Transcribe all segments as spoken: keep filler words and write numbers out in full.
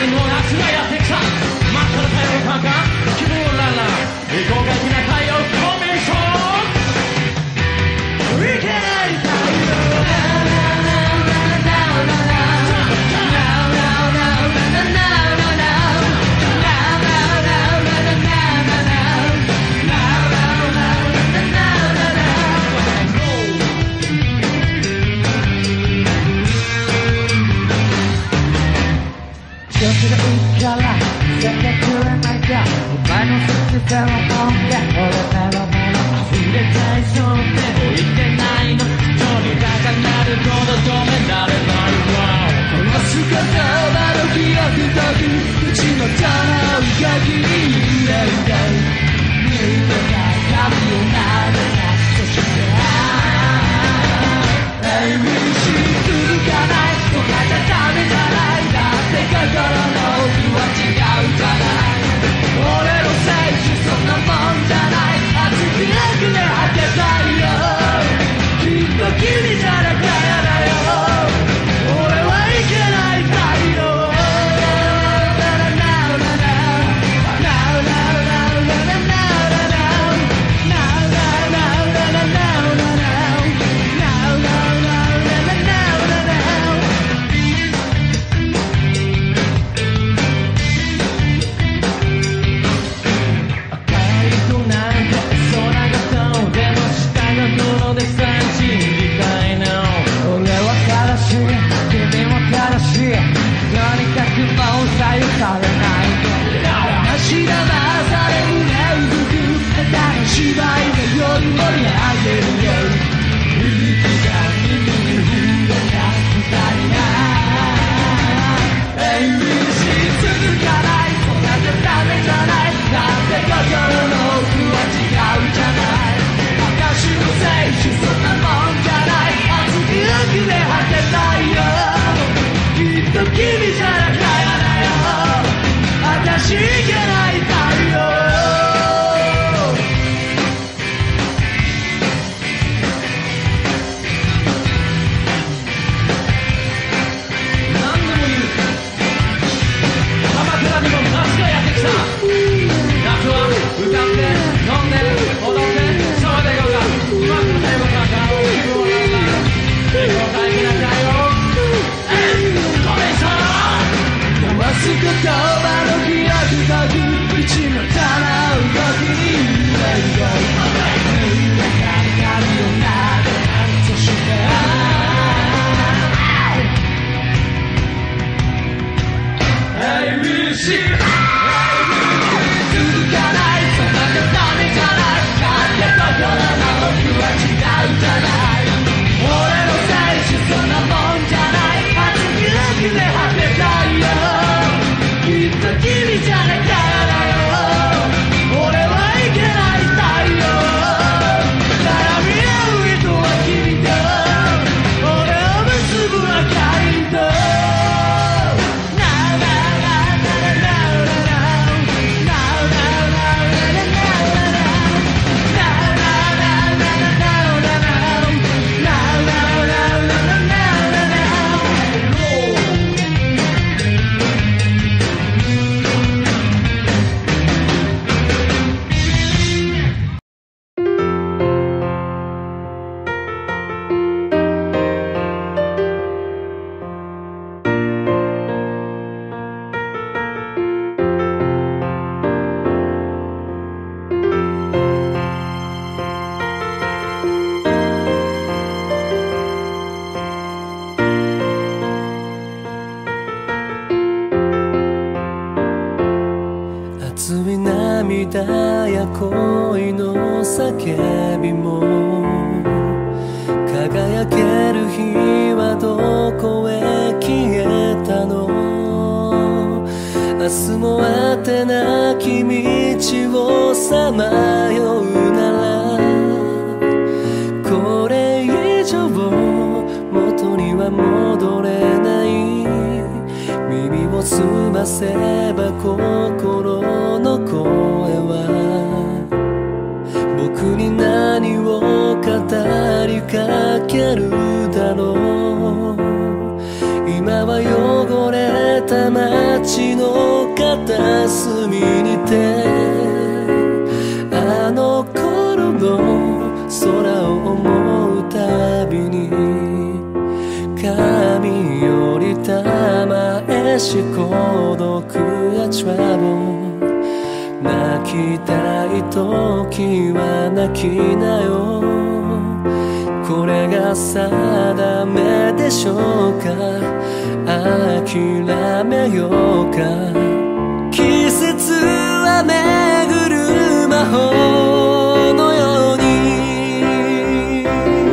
りの夏がやってきた。真っ赤な太陽感が気分をランラン豪快な太陽コンビネーション。いけない太陽調子がいいから全然くれないか。お前の好きさを飲んで俺メロメロ溢れたいそうって置いてないの。とにかくなるほど止められないわ。この姿を窓際に時うちの棚をかき入れて見てない髪を撫でた。そして永遠に続かないとかじゃダメじゃない。だって心の奥は違うじゃない。俺の青春そんなもんじゃない。熱くなくね果てたいよ。きっと君じゃなきゃやだよ。俺はいけない太陽。 や恋の叫びも輝ける日はどこへ消えたの。明日も果てなき道をさまようならこれ以上元には戻れない。耳を澄ませば心の声は僕に何を語りかけるだろう。今は汚れた街の思うたびに髪よりたまえし孤独やトラブル泣きたい時は泣きなよこれが定めでしょうか諦めようか季節は巡る魔法のように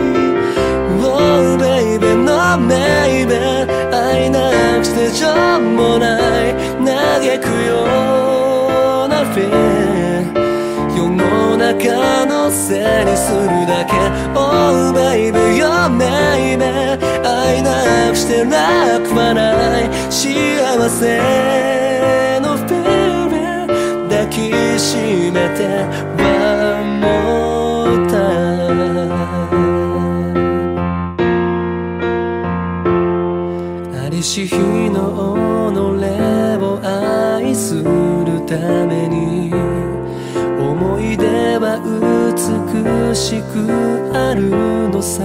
Oh baby no maybe 会いなくてしょうもない嘆くようなフィー世の中のせいにするだけ Oh baby your maybe 会いなくして楽はない幸せのフィール抱きしめて One more time ありし日の己を愛するために思い出は美しくあるのさ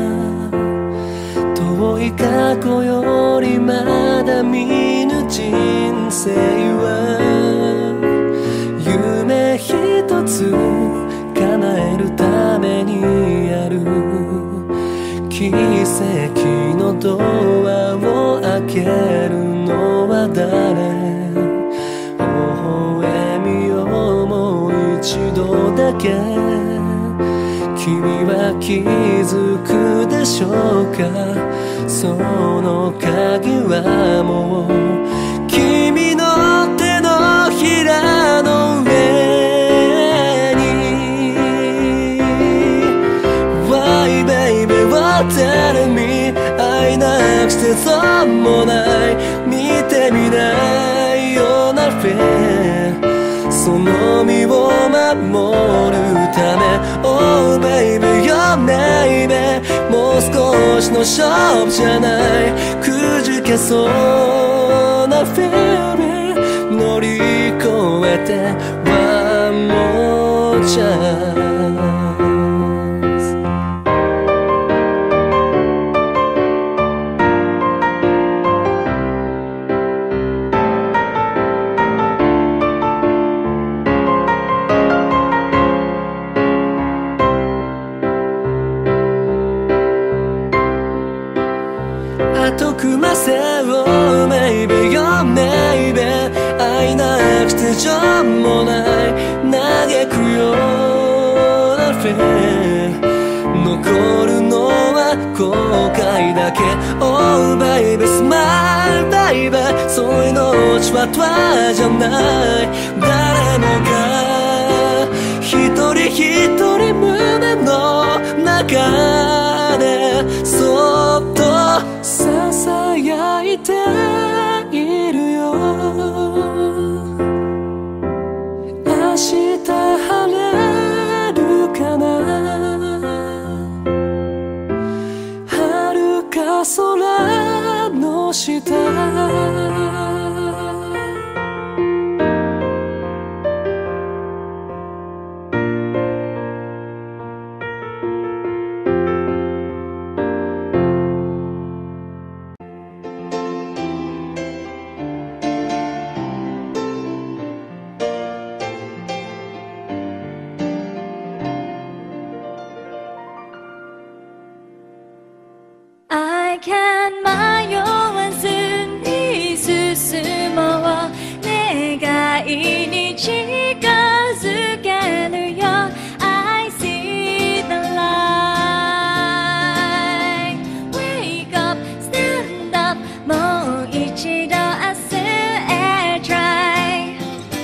遠い過去よりまだ見ぬ人生は夢一つ叶えるためにある奇跡のドアを開けるのは誰微笑みをもう一度だけ君は気づくでしょうかその鍵はもう君の手のひらの上に Why baby what tell me 会いなくて損もない見てみないようなフェイその身を守るため Oh baby your maybe もう少しの勝負じゃないくじけそうなフィール乗り越えて One more chance後組ませを Maybe your maybe 会いなくてしょうもない嘆くようなフェイ残るのは後悔だけ Oh baby smile baby そういう命はトラじゃない誰もが一人一人胸の中でそっとささやいているよ明日晴れるかな遥か空の下 I can 迷わずに進もう願いに近づけるよ I see the light Wake up, stand up もう一度明日へ Try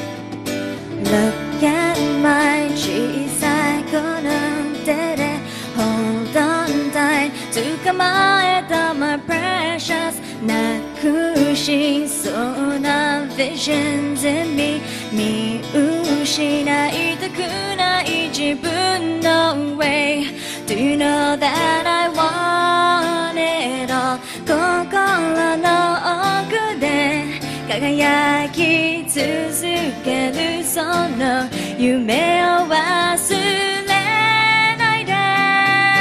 Look at my 小さいこの手で Hold on tight 捕まえた my precious なくしそうな visions in me 見失いたくない自分の way Do you know that I want it all 心の奥で輝き続けるその夢を忘れないで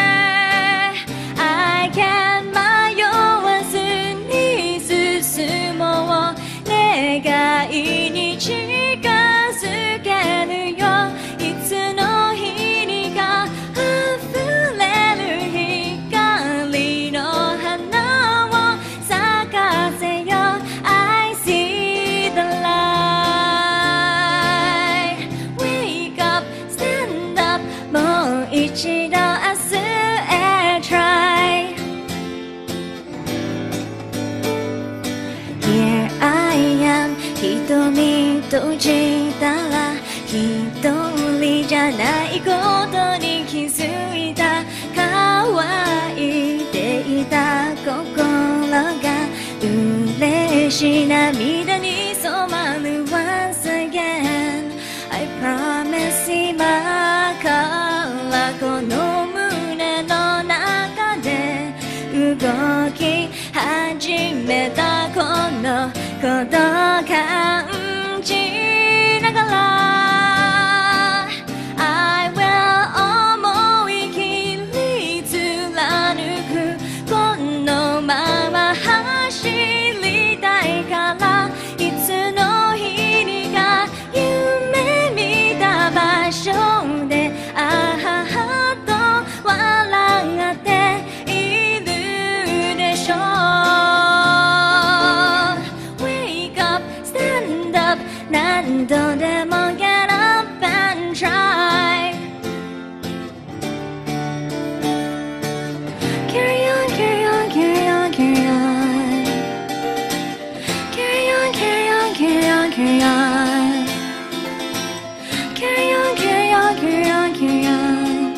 閉じたら一人じゃないことに気づいた。乾いていた心が嬉しい涙に染まる Once again I promise 今からこの胸の中で動き始めたこのこと感じながら I will 思い切り貫くこのまま走りたいからいつの日にか夢見た場所であははと笑っているでしょう。 Wake up, stand up 何度でも get up and try Carry on, carry on, carry on, carry on Carry on, carry on, carry on, carry on Carry on, carry on, carry on, carry on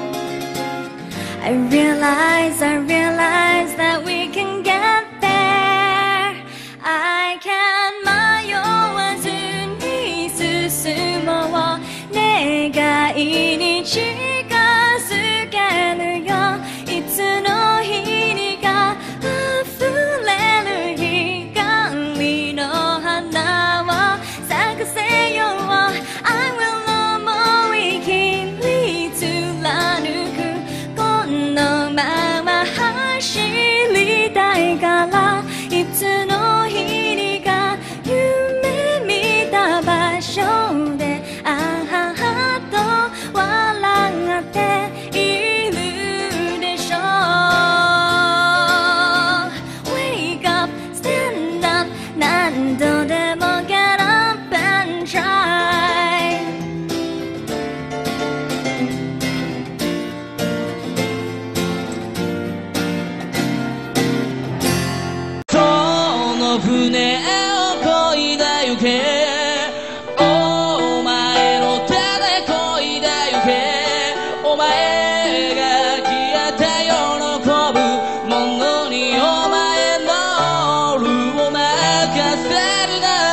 I realize, I realize that we can get there I can 迷わずに進もう願いに近づけるよいつの日にか溢れる光の花を咲かせよう I will 思い切り貫くこのまま走りたいからいつの日にか夢見た場所であははと笑っているでしょう Wake up, stand up 何度でも get up and try その船を漕いでゆけお前の手で漕いでゆけお前が消えて喜ぶものにお前のルーを任せるな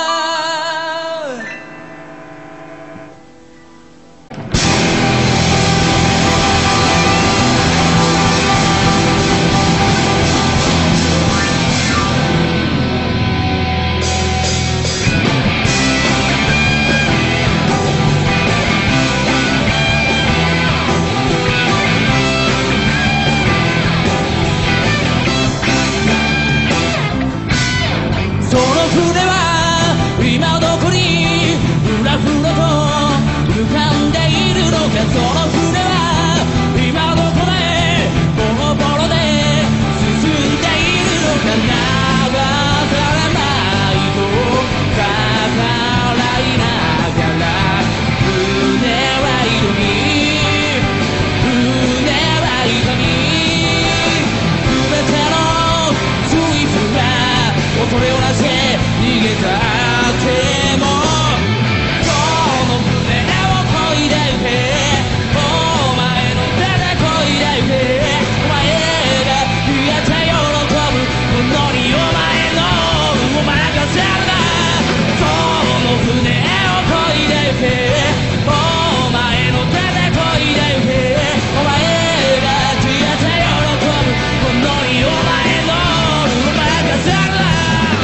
その船は今どこにふらふらと浮かんでいるのかその船は今どこでボロボロで進んでいるのか流されないと逆らいながら船は挑み船は痛み全ての水分が恐れをなして逃げたってもこの船を漕いでゆけお前の手で漕いでゆけお前が消えて喜ぶこのにお前の運を任せるなその船を漕いでゆけお前の手で漕いでゆけお前が消えて喜ぶこのにお前の運を任せるな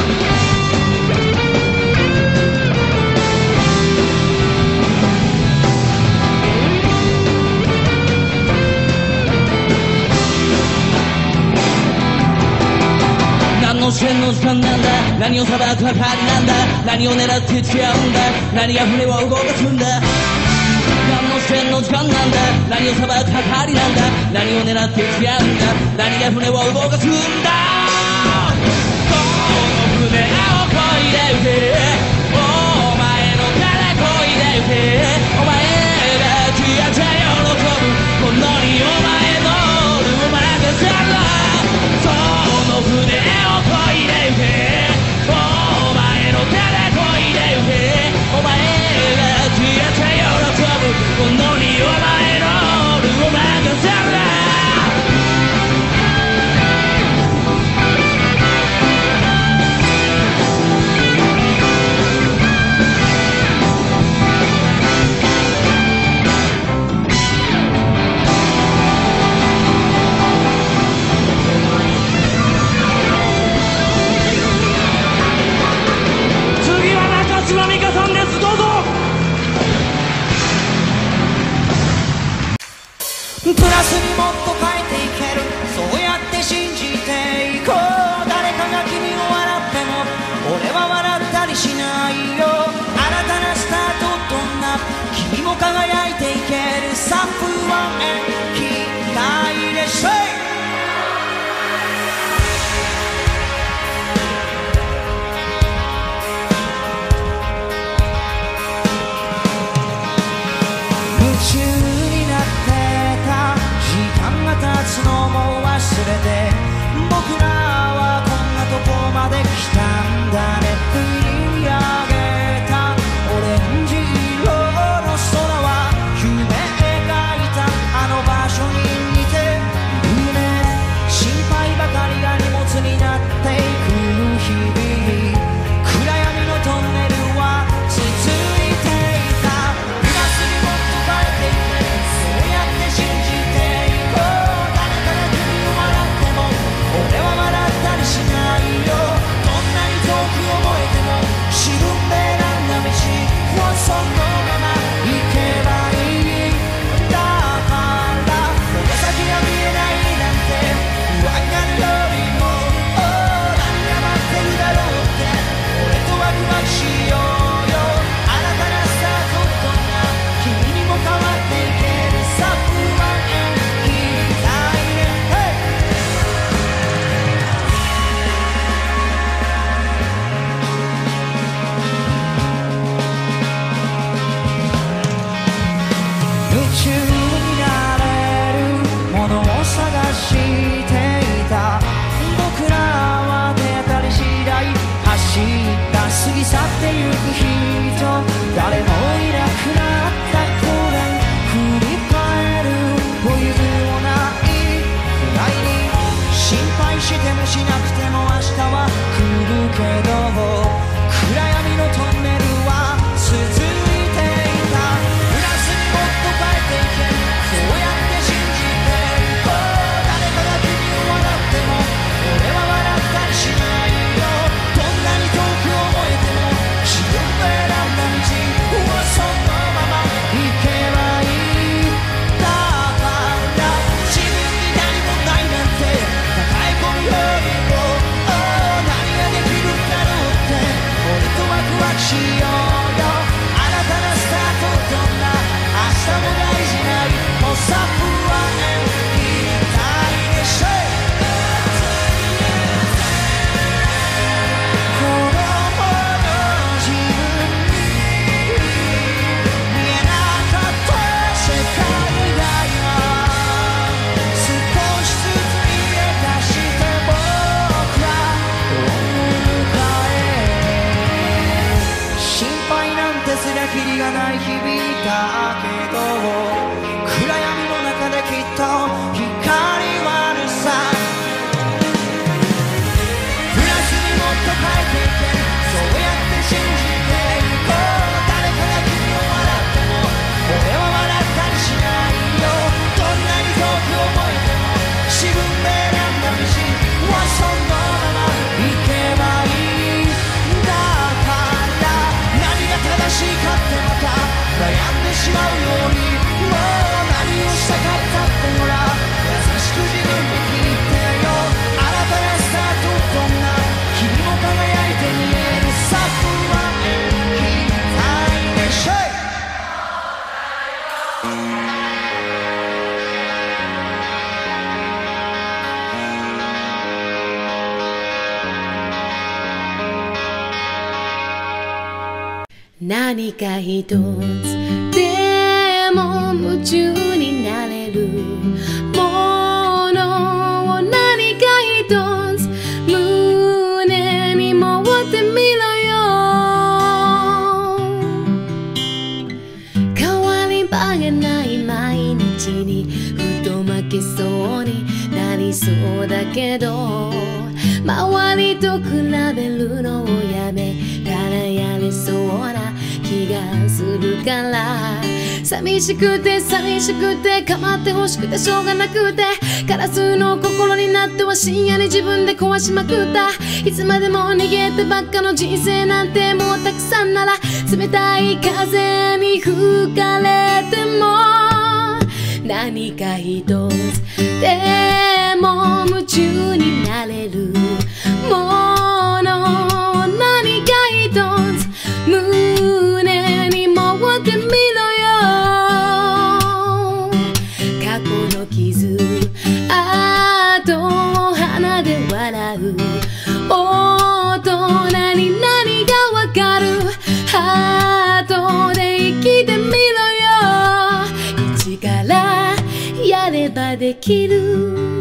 何の線の時間なんだ何を裁く係なんだ何を狙って付き合うんだ何が船を動かすんだ何の線の時間なんだ何を裁く係なんだ何を狙って付き合うんだ何が船を動かすんだこの船を漕いでゆけお前の手で漕いでゆけお前が消えて喜ぶこのにお前のルーを任せるなその船を漕いでゆけお前の手で漕いでゆけすのも忘れて僕らはこんなとこまで来たんだね。振り上げたオレンジ色の空は夢描いたあの場所に似てるね。心配ばかりが荷物になっていく日々、暗闇のトンネルは続いていた。プラスにもっと変えていけ、そうやって信じていこう。誰かが君を笑っても俺は笑ったりしないよ。どんなに遠く思えても自分で選んだ道をそのまま行けばいい。だからこの先が見えないなんて不安がるよりも、oh、何が待ってるだろうって俺とワクワクしようよ。新たなスタートどんな君にも変わっていけるさ。不安言いたいね、hey!夢中になれるものを探していた。僕らは手当たり次第走った過ぎ去ってゆく人、誰もいなくなったこれ振り返る余裕もないくらいに、心配してもしなくても明日は来るけど、暗闇のトンネルは続いていた。プラスにもっと変えていけ、そうやって信じていこう。誰かが君を笑っても俺は笑ったりしないよ。どんなに遠く思えても自分で選んだ道をそのまま行けばいい。だから自分に何もないなんて抱え込むよりも、oh、何ができるんだろうって俺とワクワクしようよ。新たなスタートどんな明日も大事な一歩さ。不安言いたいでしょ。子供の自分に見えなかった世界が今少しずつ見え出して僕らを迎え、心配なんてすりゃキリがない日々だけど、暗闇の中できっと光はあるさ。プラスにもっと変えていけ、そうやって信じていこう。誰かが君を笑っても俺は笑ったりしないよ。どんなに遠く思えても自分で選んだ道はそのまま行けばいい。だから何が正しいかってまた悩んでしまうよりも、何をしたかったってほら優しく自分に聞いてよ。新たなスタートどんな君も輝いて見えるさ。不安言いたいでしょ。 何か一つでも夢中になれるものを、何か一つ胸に持ってみろよ。変わり場がない毎日にふと負けそうになりそうだけど、周りと比べるのをやめたらやれそうな気がするから、寂しくて寂しくて構ってほしくてしょうがなくて、カラスの心になっては深夜に自分で壊しまくった。いつまでも逃げてばっかの人生なんてもうたくさんなら、冷たい風に吹かれても何か一つでも夢中になれるもの、何か一つ胸に持ってみろよ。過去の傷、あと鼻で笑う大人に何がわかる。ハートで生きてみろよ。一からやればできる。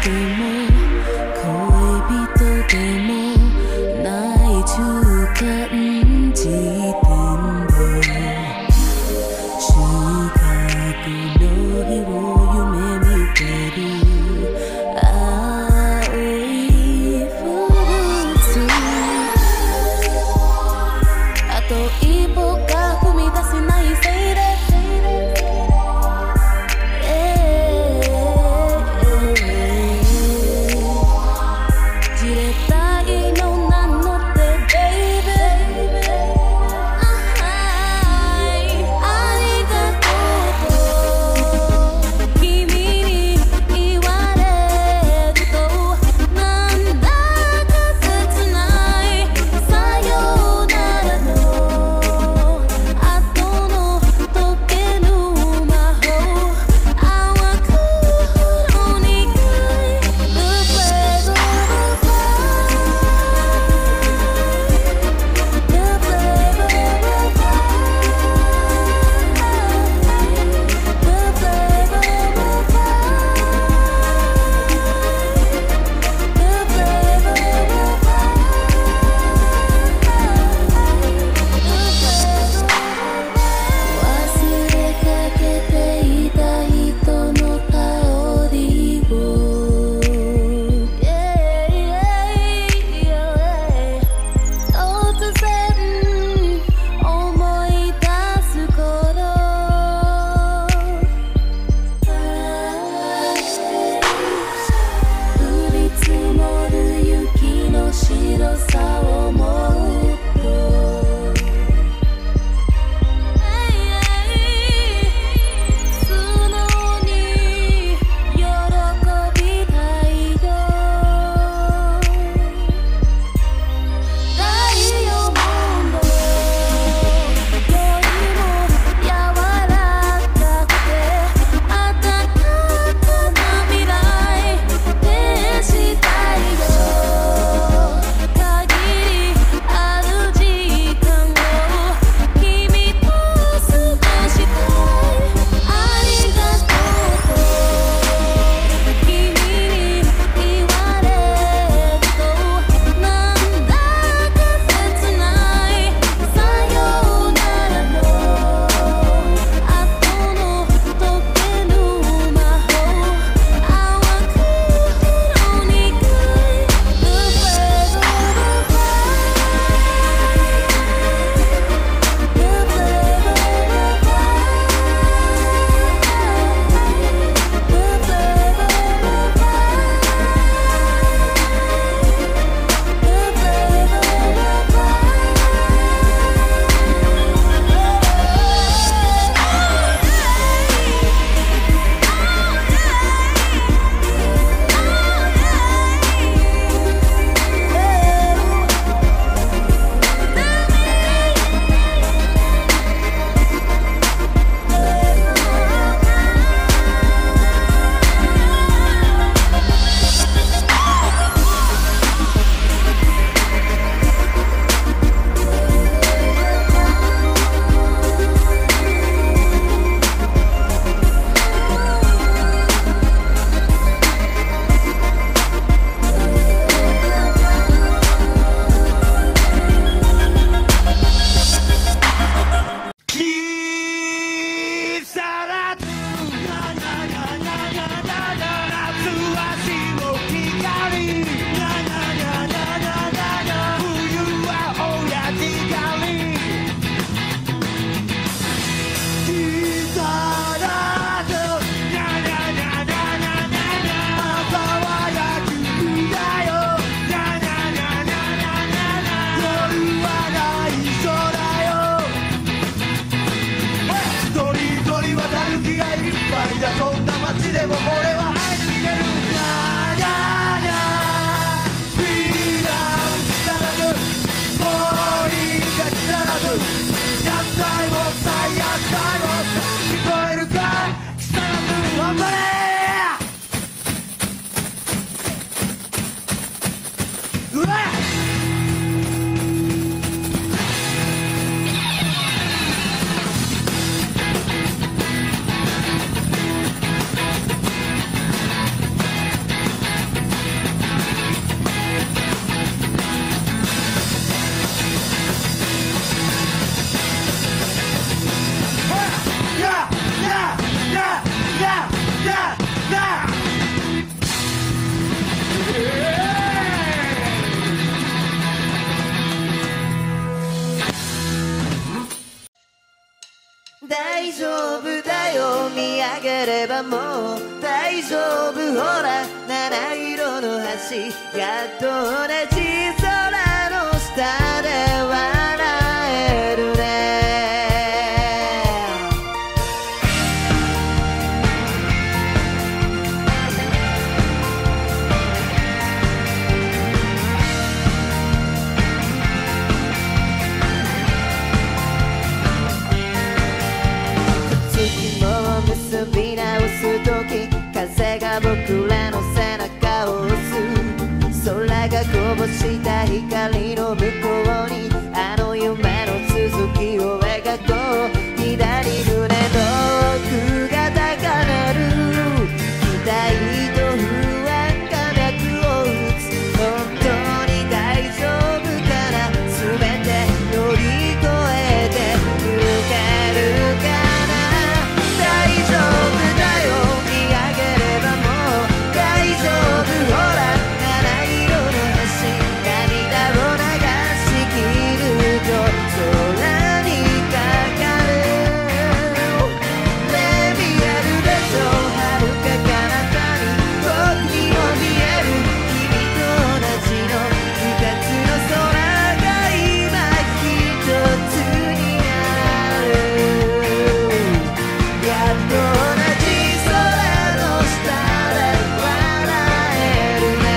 でも恋人でもない中間地点で収穫の日を夢見てる青いフルーツあと一歩が踏み出せないせいで「 大丈夫だよ見上げればもう大丈夫ほら七色の橋やっと同じ空の下で笑えるね結び直す時風が僕らの背中を押す空がこぼした光の向こうにあの夢の続きを描こう左胸の奥が高鳴る期待と不安が脈を打つ本当に大丈夫かな全て乗り越えて抜けるか大丈夫だよ見上げればもう大丈夫ほら七色の橋涙を流しきると空にかかるね見えるでしょ遥か彼方に僕にも見える君と同じの二つの空が今一つになるやっと同じ空の下で笑えるね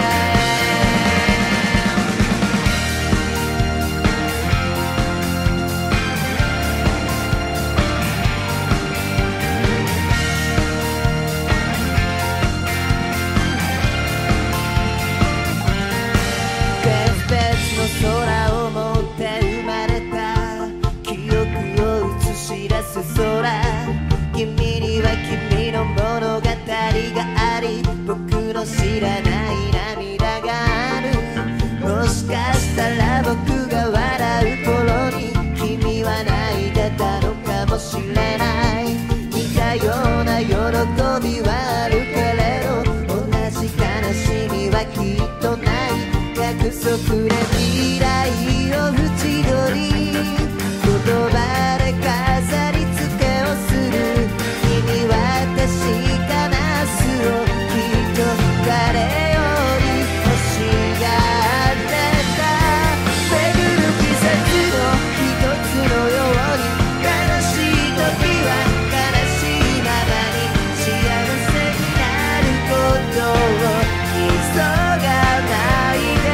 別々の空を持って生まれた記憶を映し出す空君には君の物語があり僕の知らない涙があるもしかしたら僕が笑う頃に君は泣いてたのかもしれない似たような喜びはあるけれど同じ悲しみはきっとない約束で未来を縁取り言葉で飾り付けをする君は確かな素をきっと誰より欲しがってた巡る季節の一つのように悲しい時は悲しいままに幸せになることを急がないで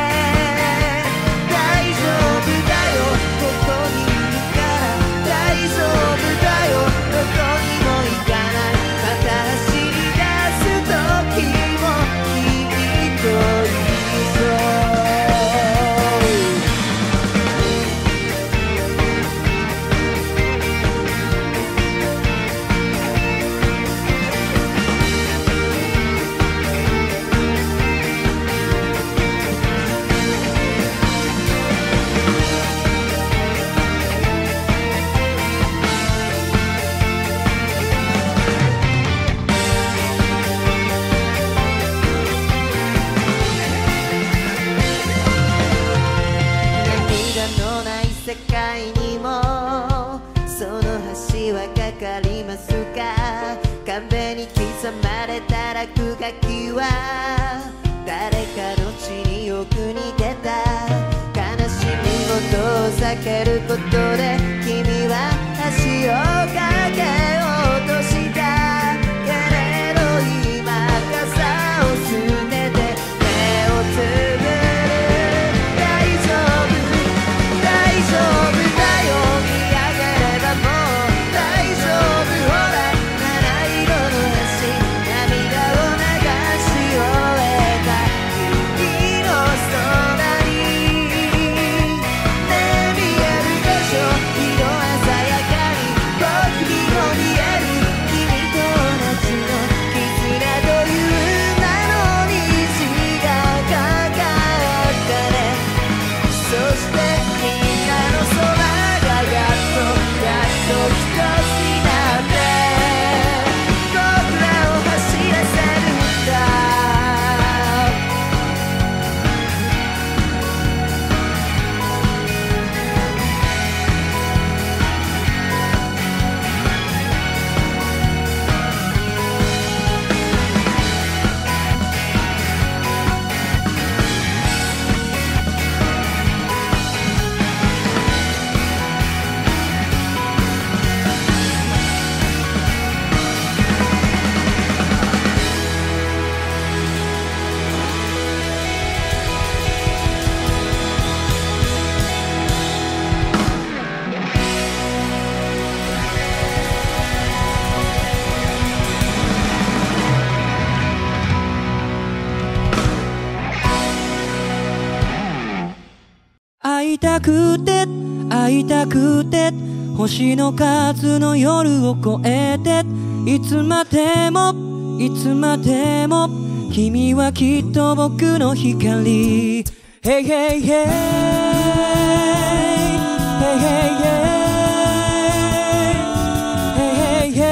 大丈夫だよここにいるから大丈夫だよどこにも行かないまた走り出す時もきっといいそう涙のない世界にもその橋はかかりますか壁に刻まれた落書きは誰かの血によく似てた悲しみを遠ざけることで君は橋を架けようとしたけれど今傘を捨てて目をつぶる大丈夫大丈夫だよ見上げればもう大丈夫ほら七色の橋涙を流し終えた君の空にね見えるでしょ色鮮や会いたくて会いたくて星の数の夜を越えていつまでもいつまでも君はきっと僕の光 Hey hey hey Hey hey hey Hey hey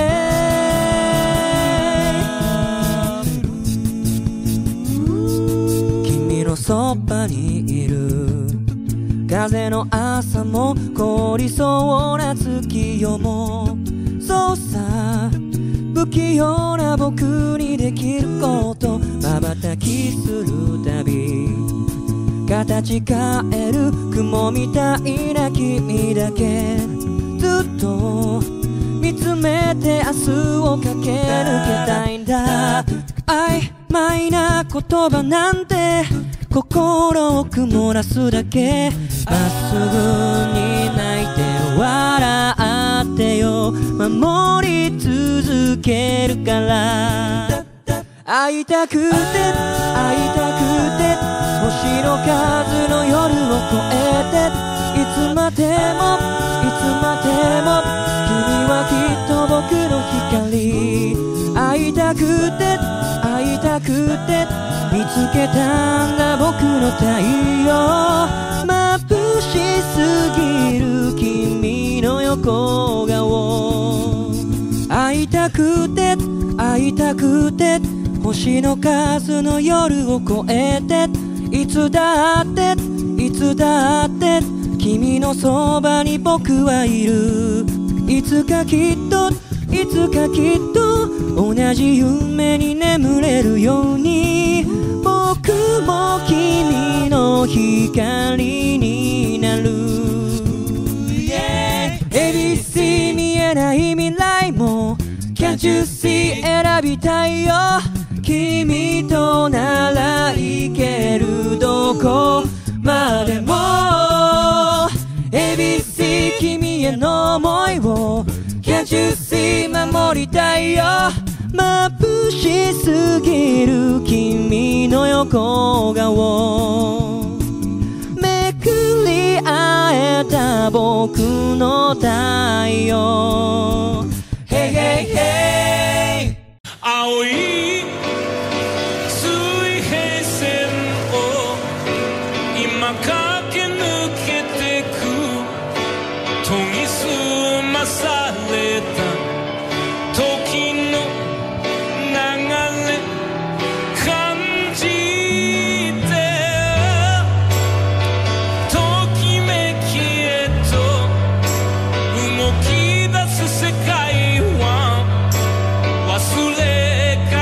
hey 君のそばにいる風の朝も凍りそうな月夜もそうさ不器用な僕にできること瞬きするたび形変える雲みたいな君だけずっと見つめて明日を駆け抜けたいんだ曖昧な言葉なんて心を曇らすだけまっすぐに泣いて笑ってよ守り続けるから会いたくて会いたくて星の数の夜を越えていつまでもいつまでも君はきっと僕の光会いたくて会いたくて見つけたんだ僕の太陽眩しすぎる君の横顔会いたくて会いたくて星の数の夜を越えていつだっていつだって君のそばに僕はいるいつかきっといつかきっと同じ夢に眠れるように僕も君の光になる、yeah、エービーシー 見えない未来も Can't you see 選びたいよ君とならいけるどこまでも エービーシー 君への想いを Can't you see 守りたいよ眩しすぎる君の横顔めくり会えた僕の太陽 Hey hey hey 青い水平線を今駆け抜けてく研ぎ澄まされた時の流れ感じてときめきへと動き出す世界は忘れか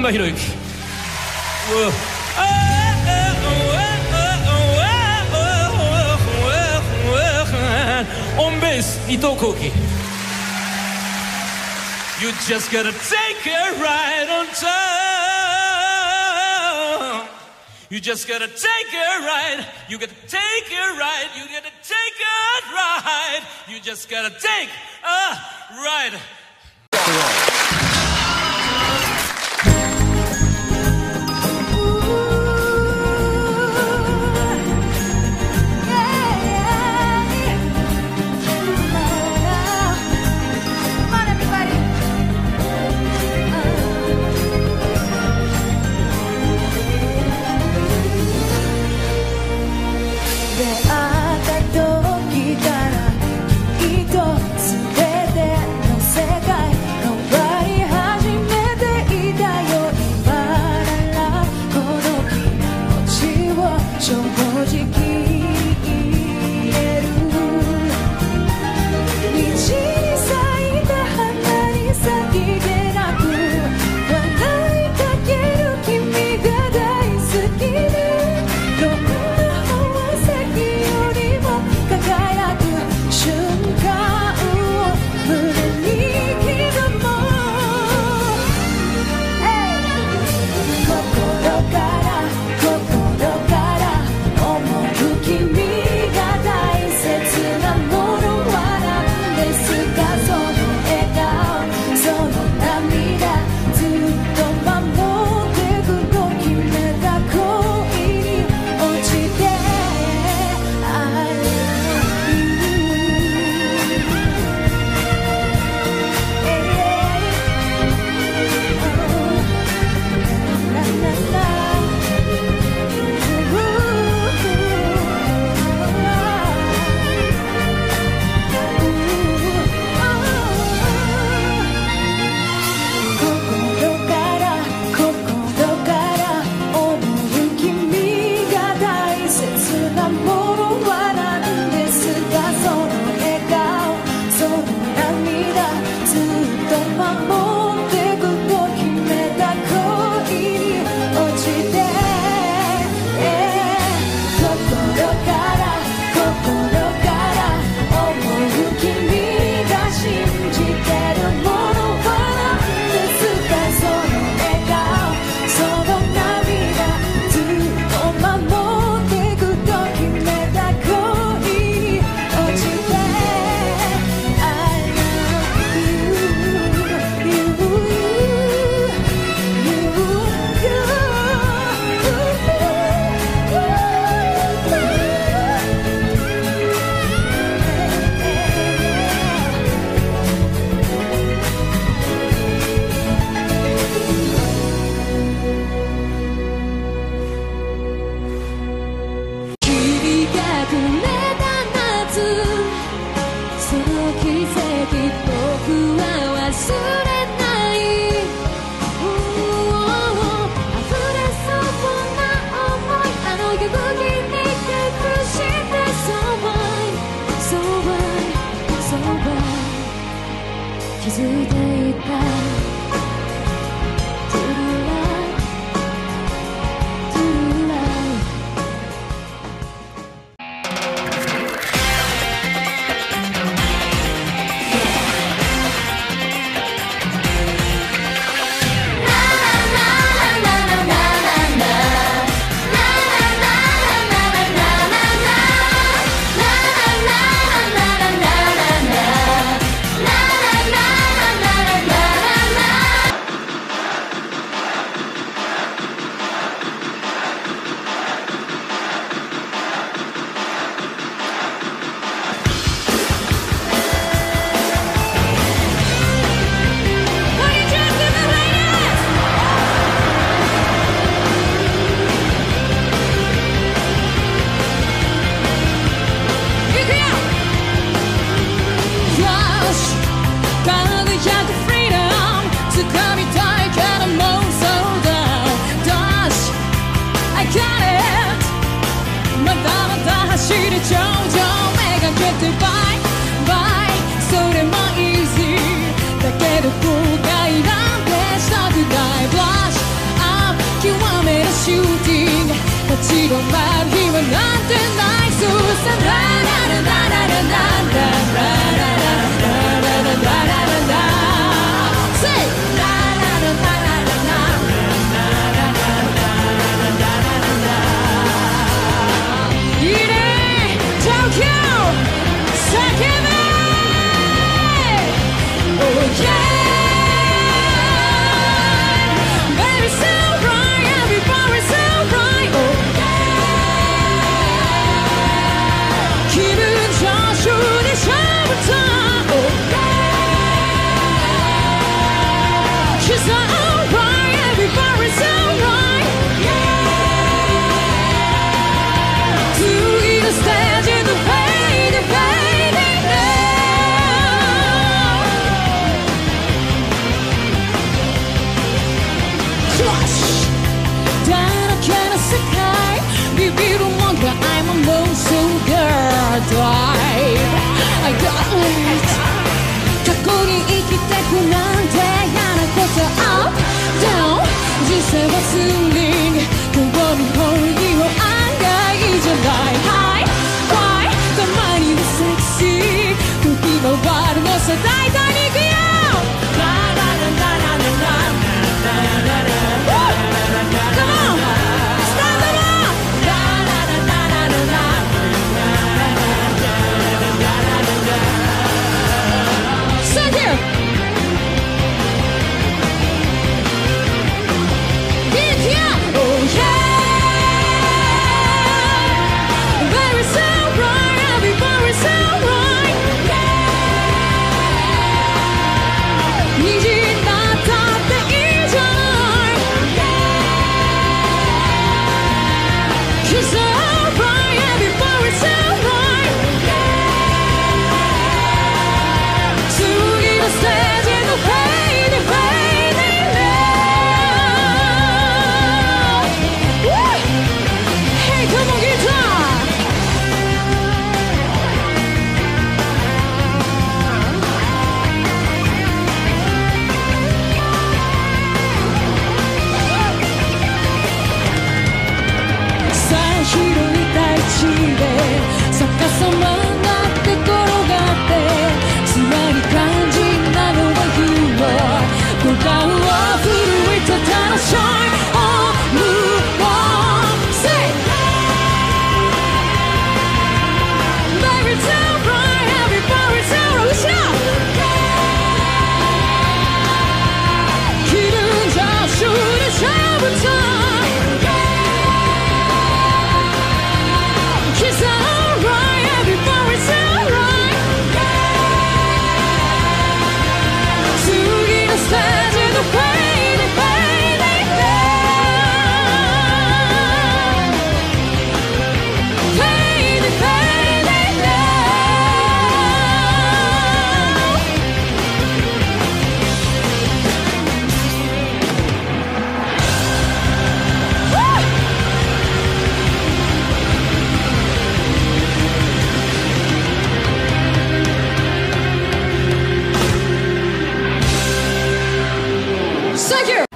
難波博之。オンベース伊藤幸喜。 You just gotta take a ride on time. You just gotta take a ride. You gotta take a ride. You gotta take a ride. You just gotta take a ride. なんてないそうさララララララララララI got it 過去に生きてくなんて嫌なこと Up, down 人生はスリング興味本意を案外いいじゃない High, high たまにはセクシー時回るのさ大胆に行くよララララララララララ Come on, stand up ラララララララStand here. Get here. Oh yeah. Very sound right. I'll be very sound right. Yeah. 虹になったっていいじゃない。Cause I'm right. I'll be very sound right. Stage in the fading, fading now. Woo! Hey, come on, guitar. Sa 広い大地で逆さまになって転がってつらい感じ五感を震えて楽しい Oh, move on Say Baby, tell right Everybody tell us now 気分じゃシューで勝負タイム Cause I'm right Everybody tell right Stand in the fading, fading now. Fading, fading Thank you.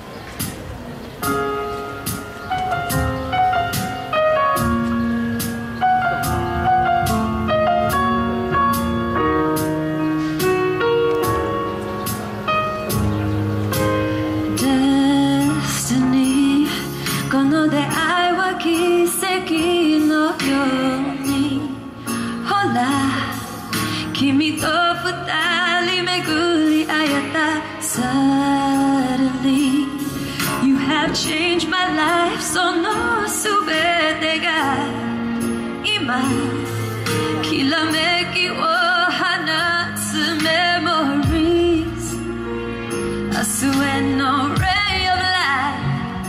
Destiny この出会いは奇跡のようにほら君と二人巡り会えた Suddenly You have changed my life そのすべてが今きらめきを放つ Memories 明日への Ray of Light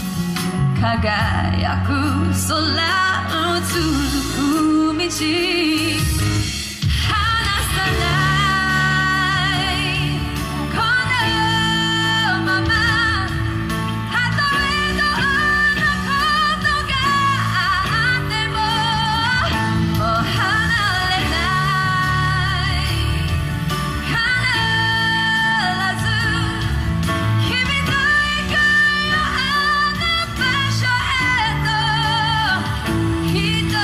輝く空の続く道離さないこのままたとえどんなことがあってももう離れない必ず君と行くよあの場所へと一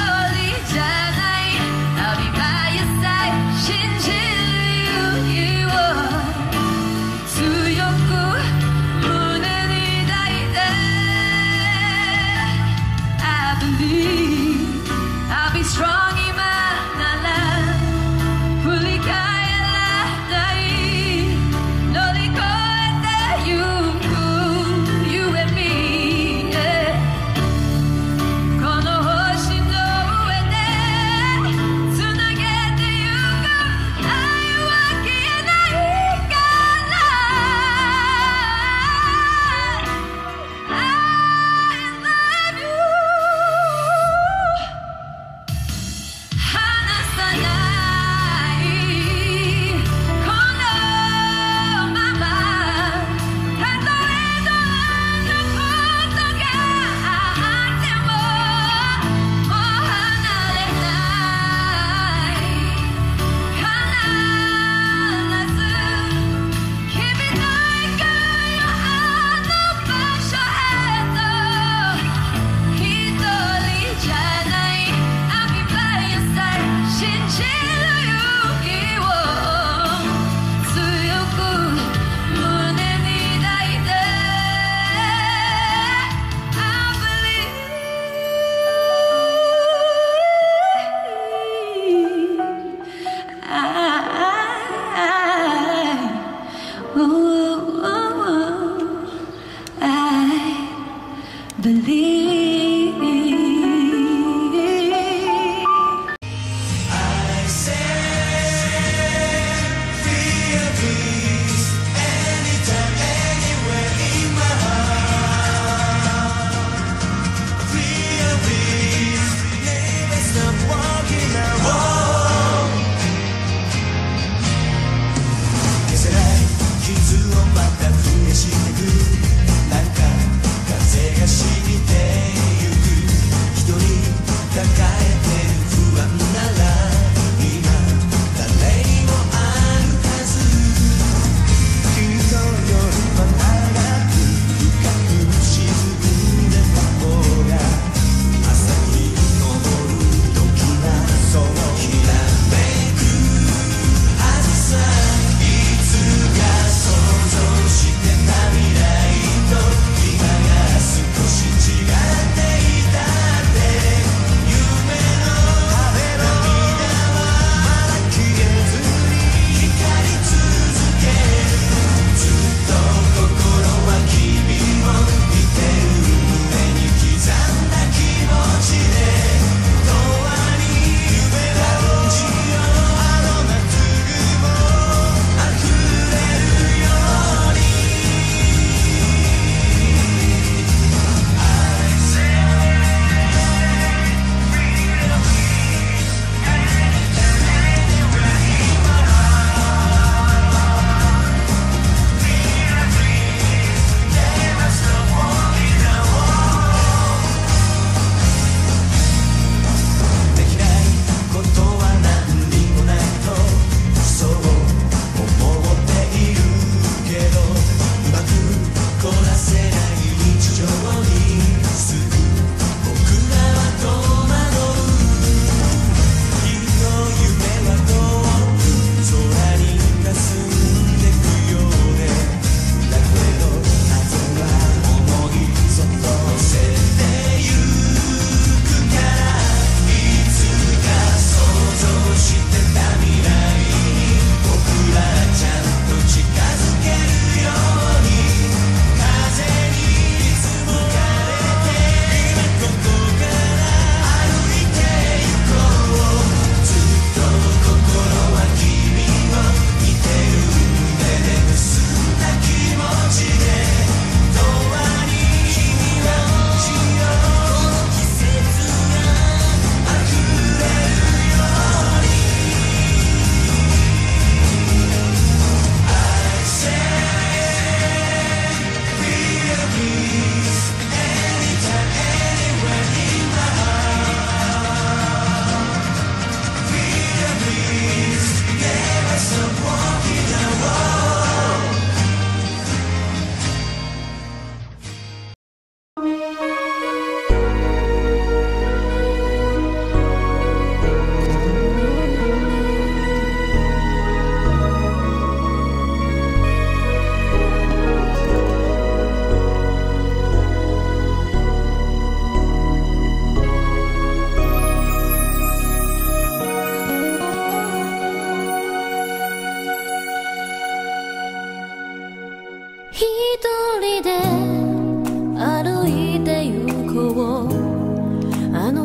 believe I'll be strong in my life. 振り返らない乗り越えてゆく You and me、yeah、 この星の上でつなげてゆく愛は消えないから I love you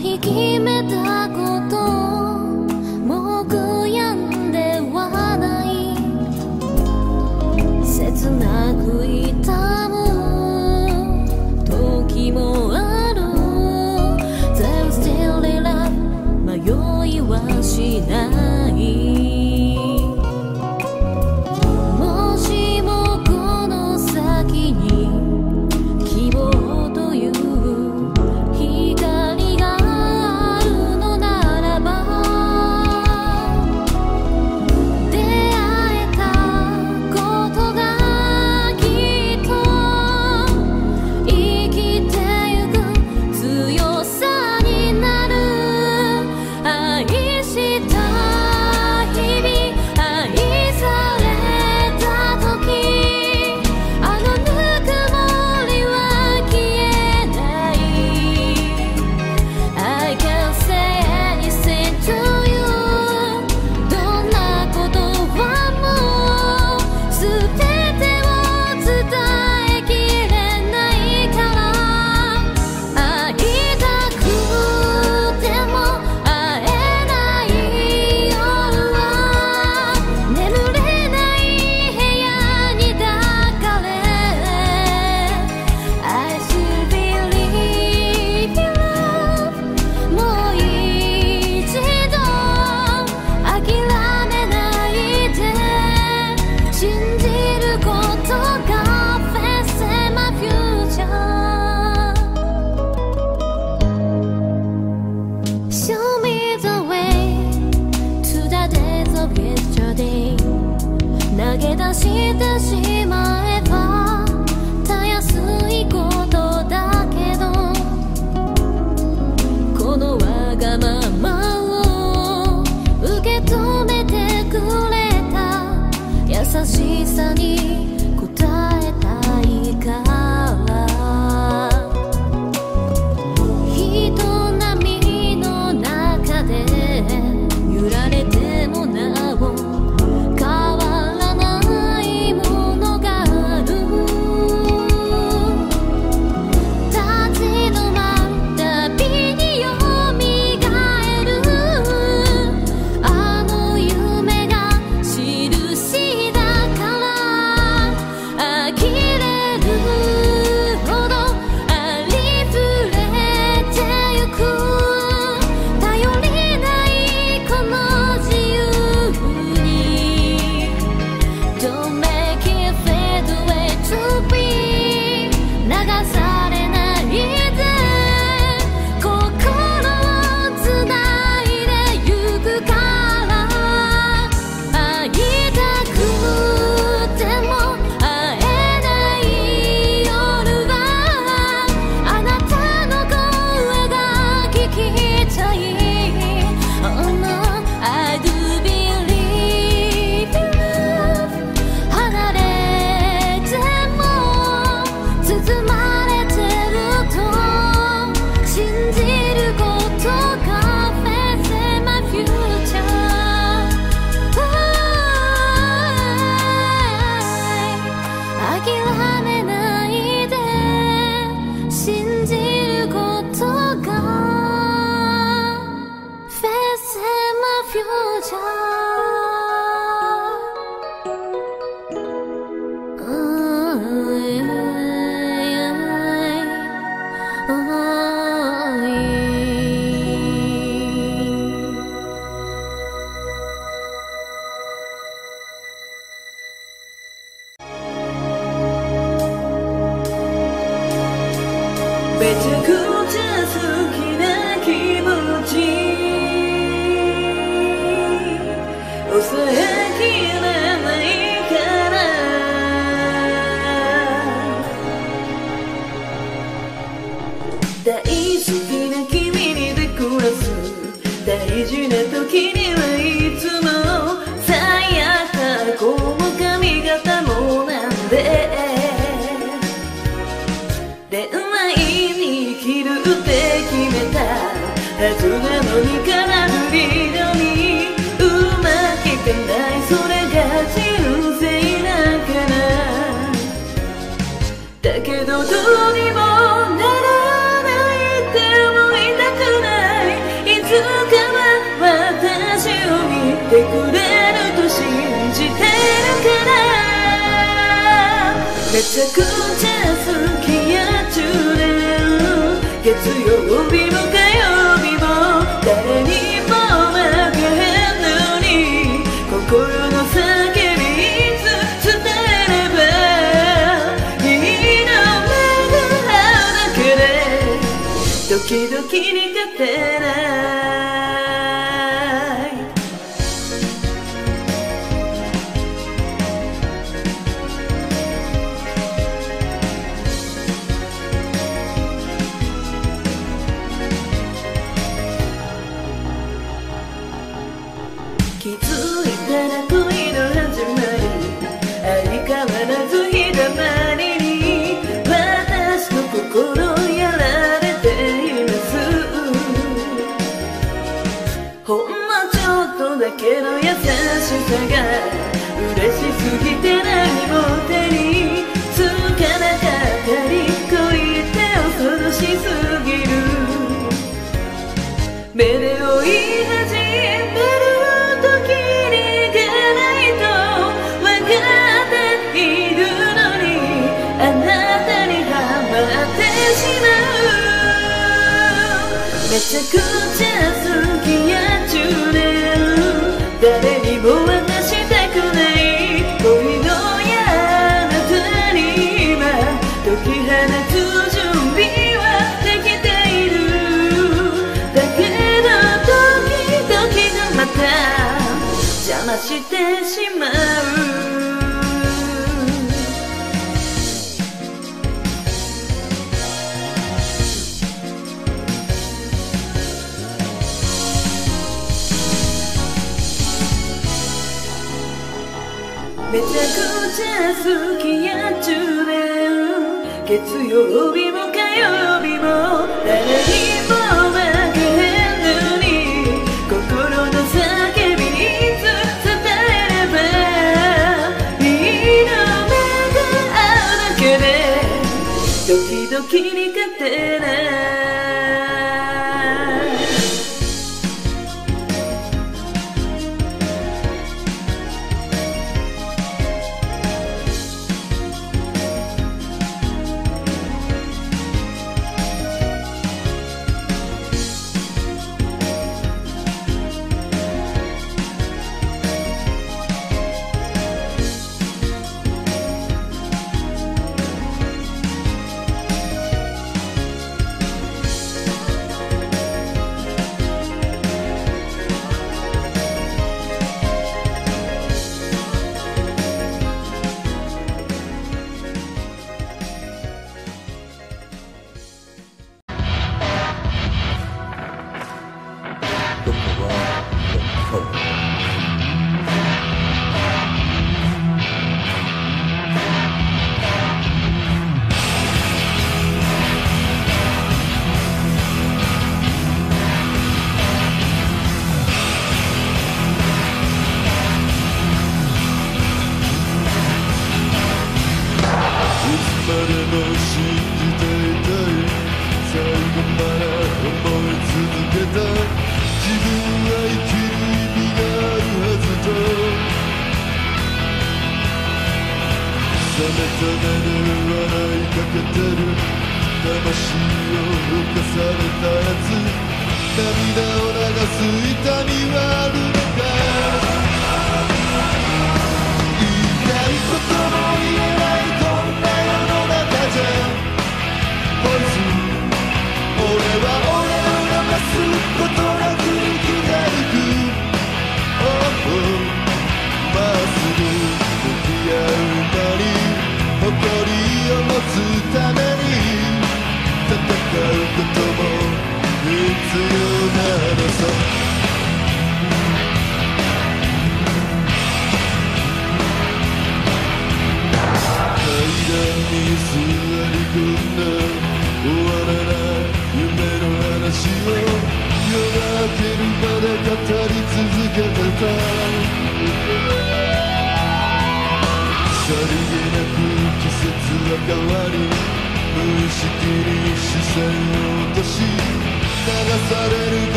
日決めたこともう悔やんではない。切なく痛む時もある。 There's still a love 迷いはしない。もしもこの先に希望という光があるのならば、出会えたことがきっと生きてゆく強さになる。愛した日々、愛された時、あのぬくもりは消えない。 I can't say anything to you。 どんな言葉も全てを伝えきれないから、会いたくても会えない夜は眠れない部屋に抱かれ、 I still believe in love。 もう一度諦めないで、信じることが Face my future。 Show me the way to the days of yesterday。 投げ出してしまえばたやすいことだけど、このわがままを受け止めてくれた優しさに応えたいから。人波の中で揺られてもなお変わらないものがある。立ち止まるたびに蘇るあの夢が印だから、呆れるほどありふれてゆく。頼りないこの自由に Don't make it fade away to be。 流されないで心をつないでゆくから、会いたくても会えない夜はあなたの声が聞きたい。 Oh no I do believe in love。 離れても包まれてると信じることが Face my future。 諦めないで信じることが Face my future。 めちゃくちゃ好きな気持ち抑えきれないから、大好きな君にで暮らす大事な時にはいつも最悪こも髪型もなんで恋愛に生きるって決めたはずなのに空振りのにうまくいかない。それが人生だからだけどどうにもならないって思いたくない。 ちゃくちゃ好きやっちゅうねん。月曜日も火曜日も誰にも負けへんのに、心の叫びいつ伝えればいいの。目が合うだけでドキドキに勝てない。気づいたら恋の始まり、相変わらず日だまりに私の心やられています。ほんのちょっとだけの優しさが嬉しすぎて何も手につかなかったり、恋って恐ろしすぎる。目で追い始める時にがないと分かっているのに、あなたにハマってしまう。めちゃくちゃ好きやっちゅうねん。誰にも渡したくない恋のやあなたに今解き放つ準備はできている。だけどドキドキがまた邪魔してしまう。めちゃくちゃ好きやっちゅうねん。月曜日も火曜日も誰にも負けへんのに、心の叫びいつ伝えればいいの。目が合うだけでドキドキに勝てない。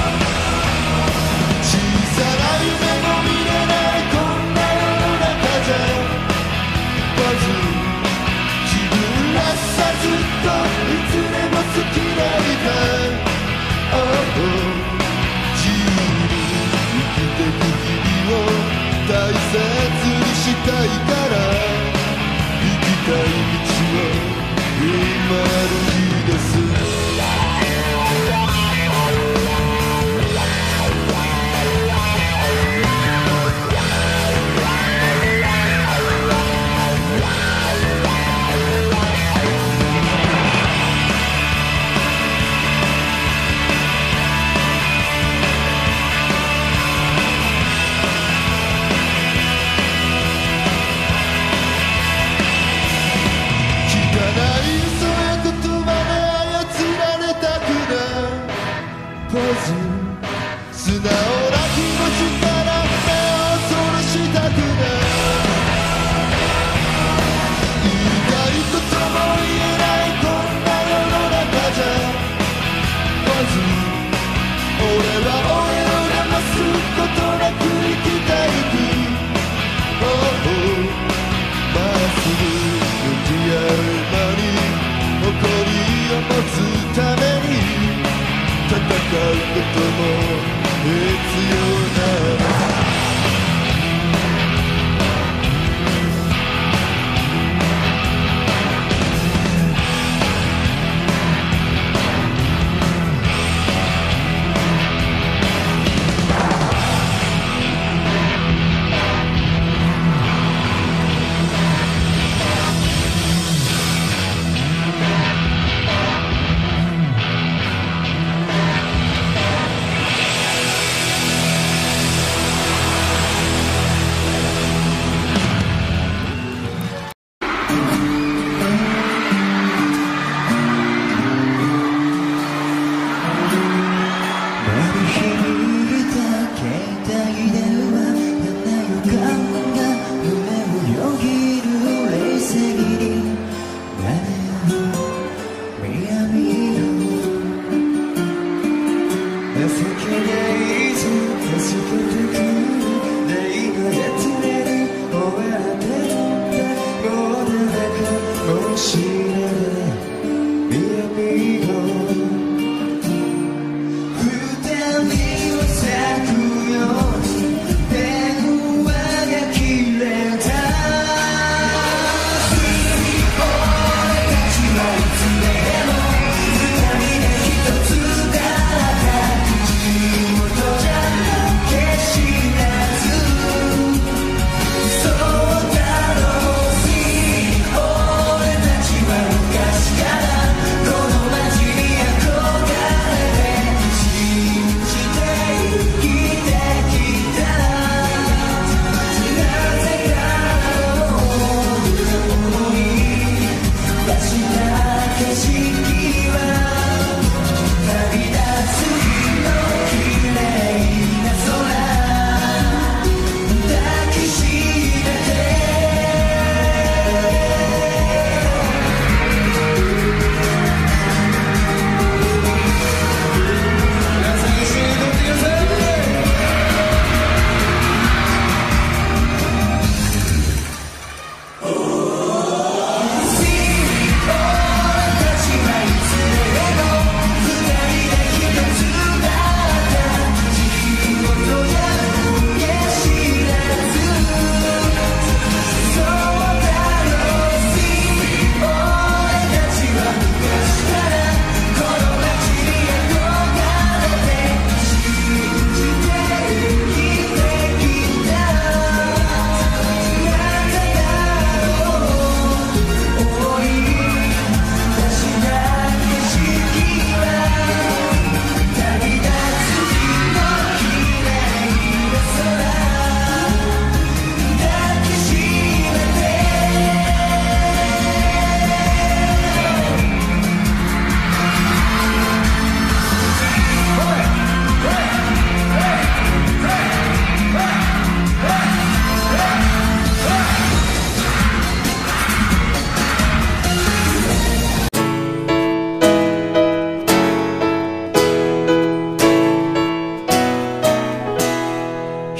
小さな夢も見れないこんな世の中じゃ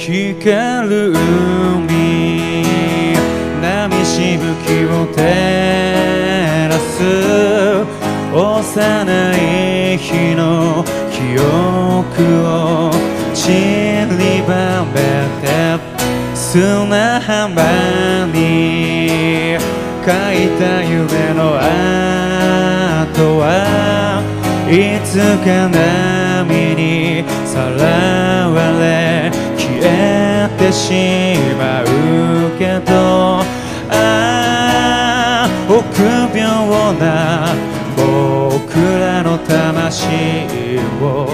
光る海波しぶきを照らす幼い日の記憶を散りばめて砂浜に描いた夢の後はいつか波にさらわれ消えてしまうけどああ臆病な僕らの魂を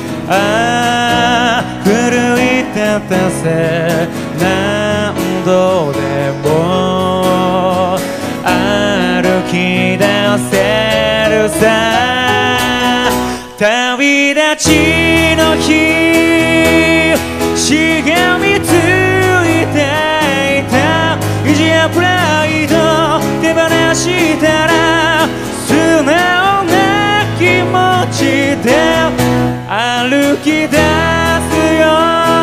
ああ奮い立たせ何度でも歩き出せるさ旅立ちの日しがみついていた意地やプライド手放したら素直な気持ちで歩き出すよ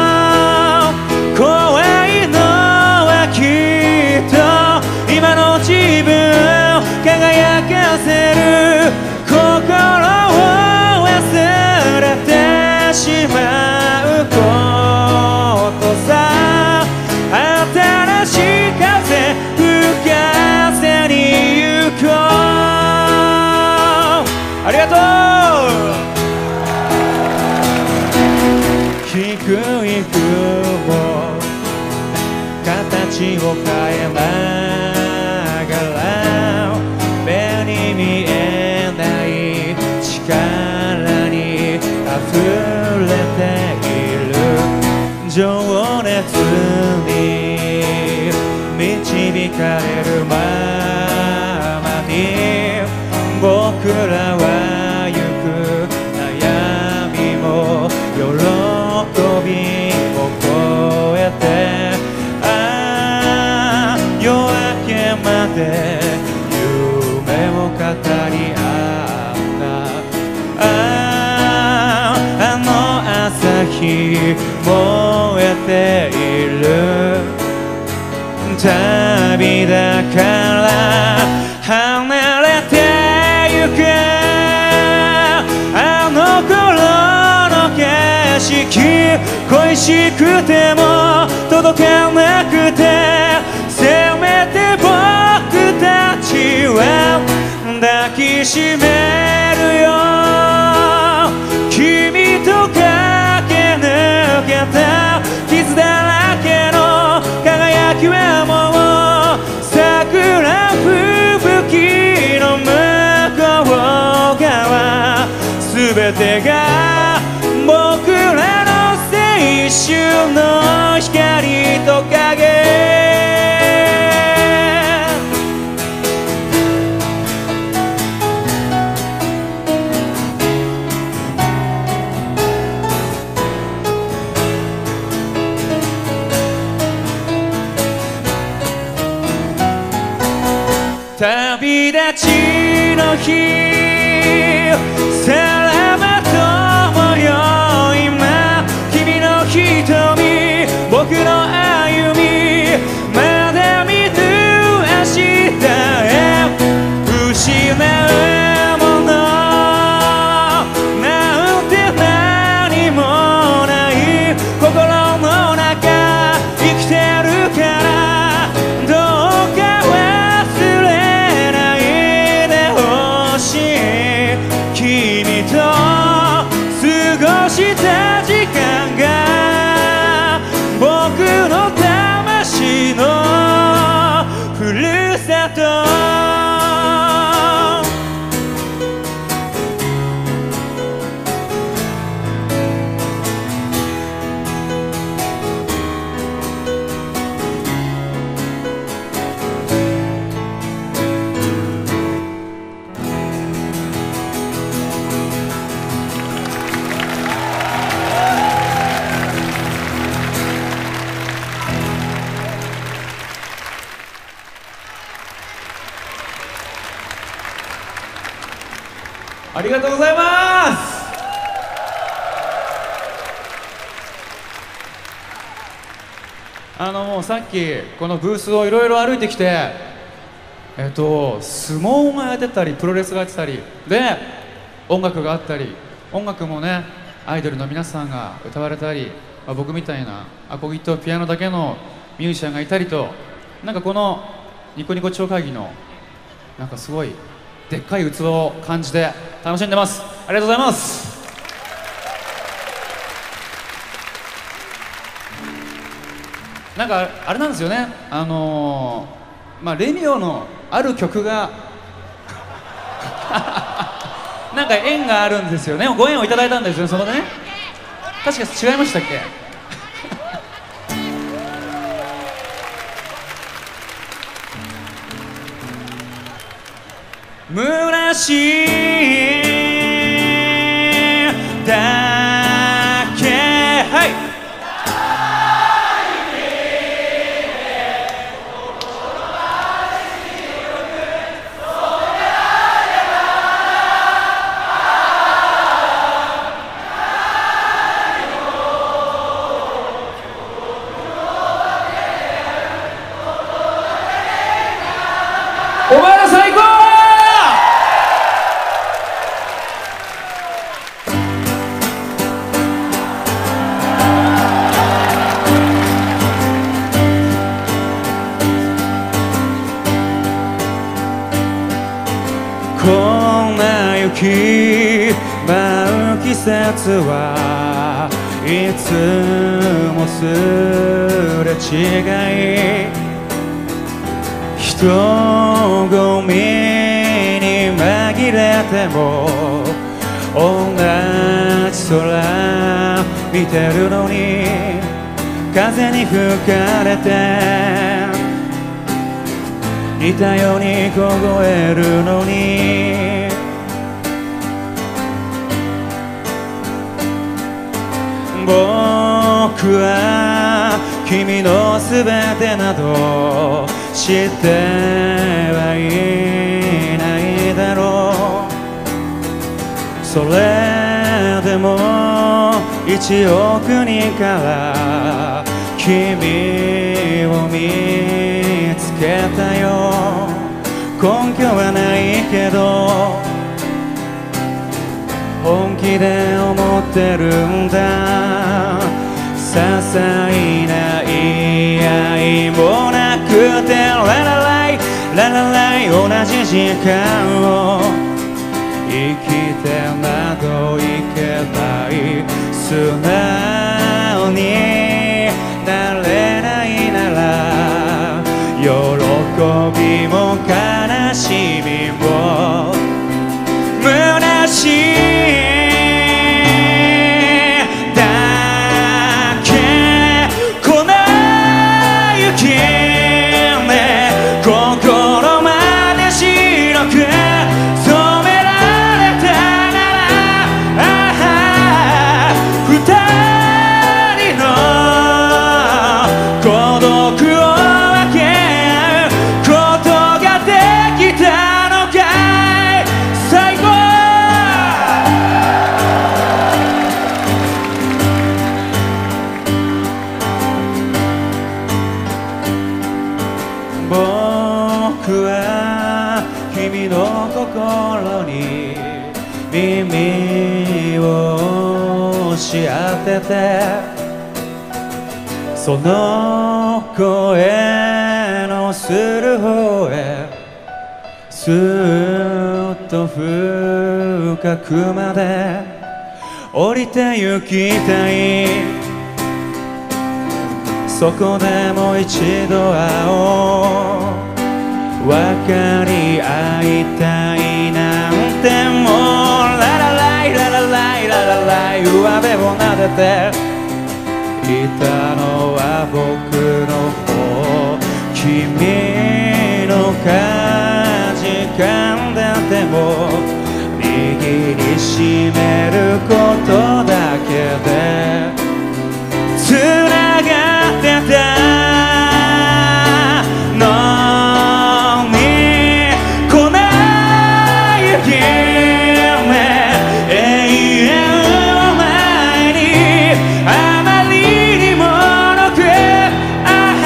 怖いのはきっと今の自分を輝かせる心を忘れてしまうことさ新しい風吹かせに行こうありがとう低い雲形を変えながら目に見えない力に溢れている情熱に導かれるままに僕らは行く悩みも喜びを越えてああ夜明けまで夢を語り合ったあああの朝日燃えている旅だから離れてゆくあの頃の景色恋しくても届かなくてせめて僕たちは抱きしめるよ君と駆け抜けた傷だらけの輝きはもう桜吹雪の向こう側全てが僕らの青春の光と影旅立ちの日さらば友よ今君の瞳僕の歩みまだ見ぬ明日へ失うものなんて何もない心の中生きてるからどうか忘れないでほしい君と過ごした時間が僕の魂のふるさとありがとうございます。 あのもうさっきこのブースをいろいろ歩いてきて、えっと相撲がやってたりプロレスがやってたりで音楽があったり、音楽もねアイドルの皆さんが歌われたり、まあ、僕みたいなアコギとピアノだけのミュージシャンがいたりと、なんかこのニコニコ超会議のなんかすごいでっかい器を感じて楽しんでます。ありがとうございます。なんかあれなんですよね、あのー、まあレミオのある曲がなんか縁があるんですよね。ご縁をいただいたんですよね、そのね。確か違いましたっけ虚しいだけ、はいお前ら最高。こんな雪舞う季節はいつもすれ違い、人混みに紛れても同じ空見てるのに、風に吹かれて似たように凍えるのに、僕は君のすべてなど知ってはいないだろう。それでも一億人から君を見つけたよ。根拠はないけど本気で思ってるんだ。些細な言い合いもなくてララライララライ、同じ時間を生きてなどいけない。素直になれないなら喜びも悲しみも虚しい心まで白く染められたなら、ああ二人の孤独を分け合うことができたのかい。最後僕は君の心に耳を押し当てて、その声のする方へすっと深くまで降りて行きたい。そこでもう一度会おう。分かり合いたいなんてもうララライララライララライ、上辺を撫でていたのは僕の方。君の舵噛んでても握りしめることだけでつながってたのに、粉雪ね永遠を前にあまりにもろく、あ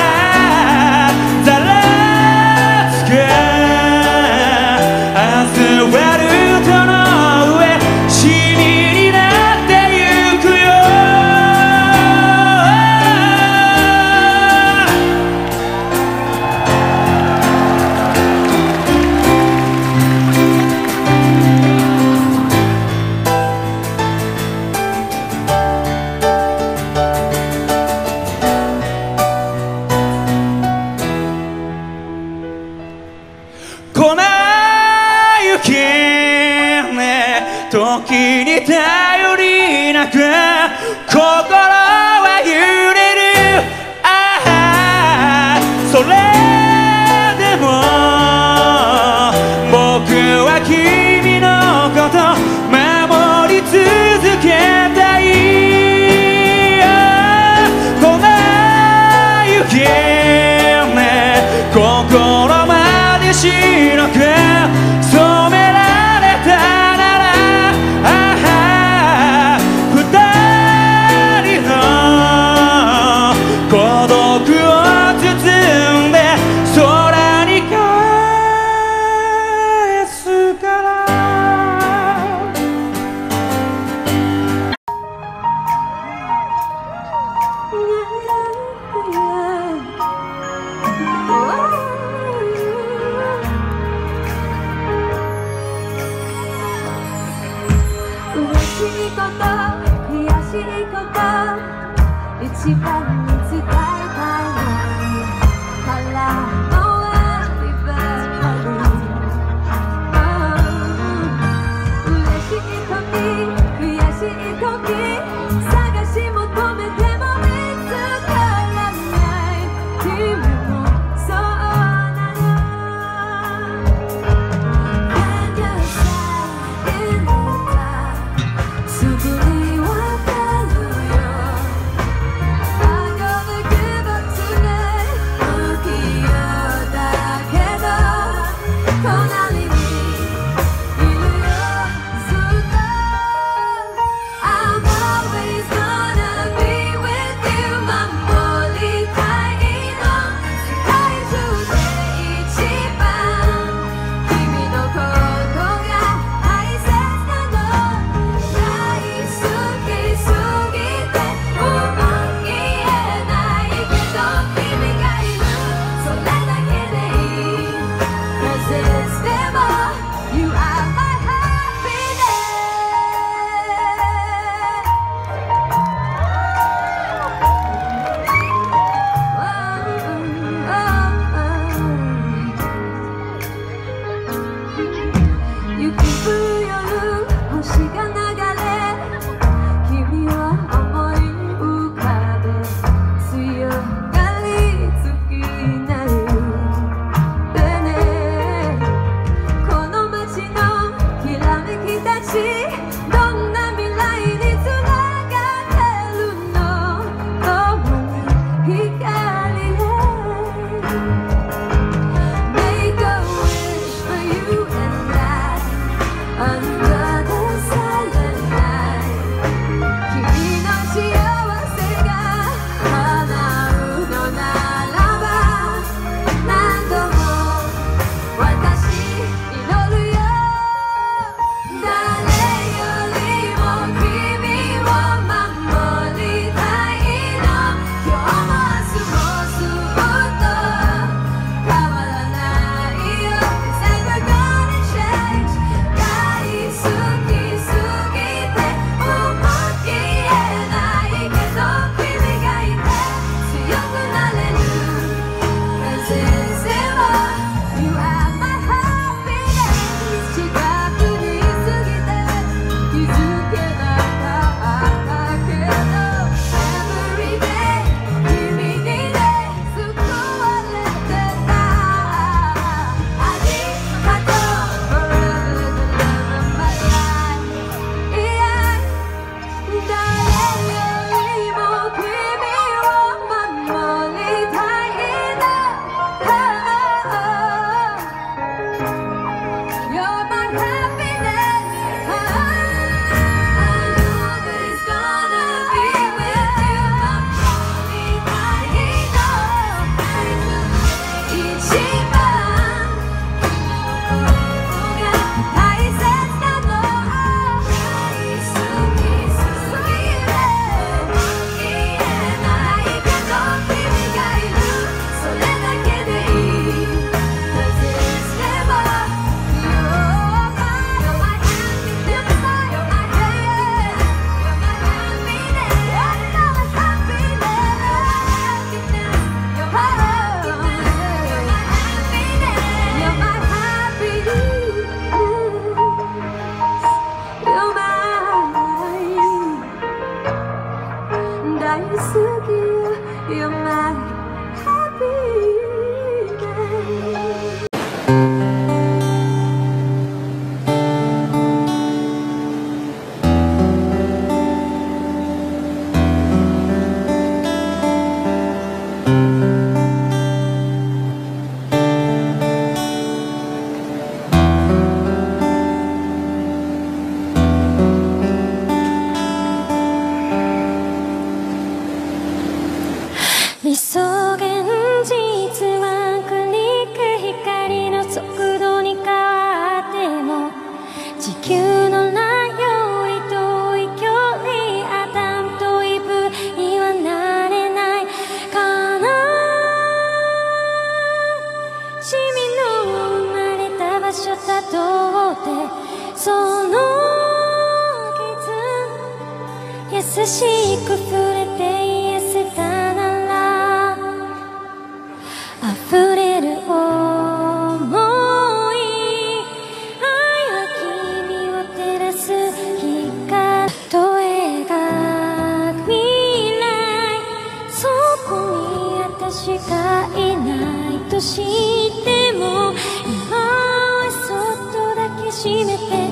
時に頼りなく心は揺れる。ああそれでも僕は君のこと守り続けたい。こんな雪ね心まで白く染められたなら、ああ二人の孤独を包んで空に返すから。 嬉しいこと悔しいこと一番に伝えたいのに腹のありばかり。嬉しい時悔しい時探し求めても見つからない。君もそうなの。When you say in the darkすぐにわかるよ。I'm gonna give up tonight 不器用だけど隣にいるよずっと。I'm always gonna be with you 守りたいの。世界中で一番君のことが大切なの。大好好きよ You're my happiness理想現実は繰りく光の速度に変わっても地球の名より遠い距離アダムとイブにはなれないかな君の生まれた場所たどってその傷優しく触れて癒せたなら溢れる想い愛は君を照らす光と描く未来そこに私がいないとしても今はそっと抱きしめて